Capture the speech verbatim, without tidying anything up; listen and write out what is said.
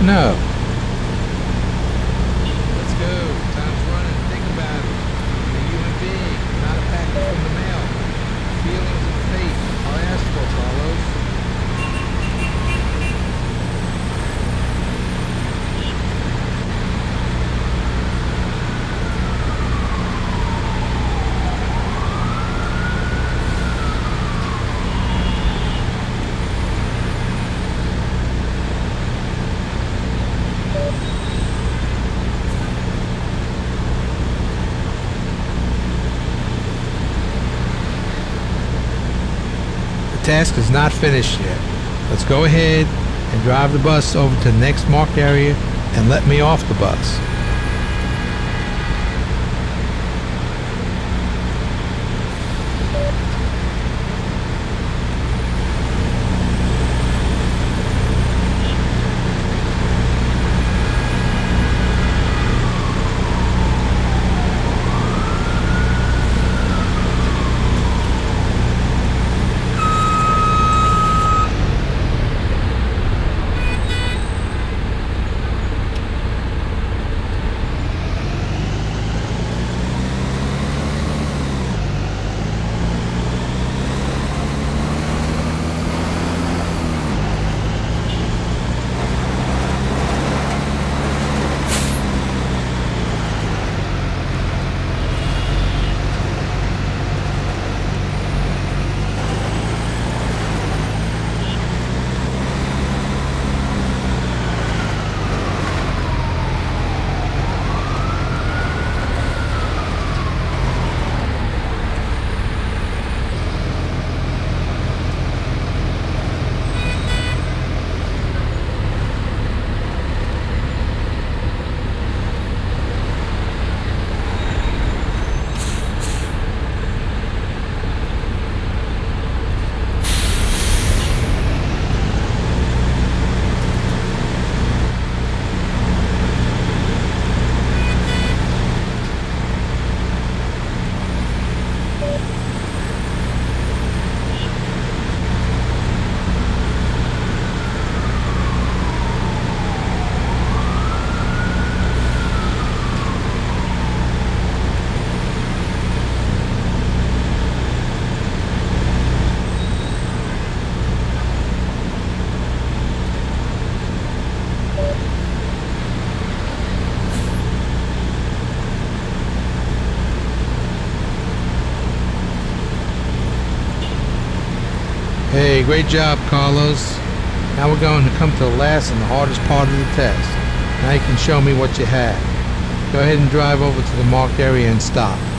no? Let's go. Time's running. Think about it. You're a human being, not a package from the mail. Feelings and fate are asked for, Carlos. The task is not finished yet. Let's go ahead and drive the bus over to the next marked area and let me off the bus. Hey, great job, Carlos. Now we're going to come to the last and the hardest part of the test. Now you can show me what you have. Go ahead and drive over to the marked area and stop.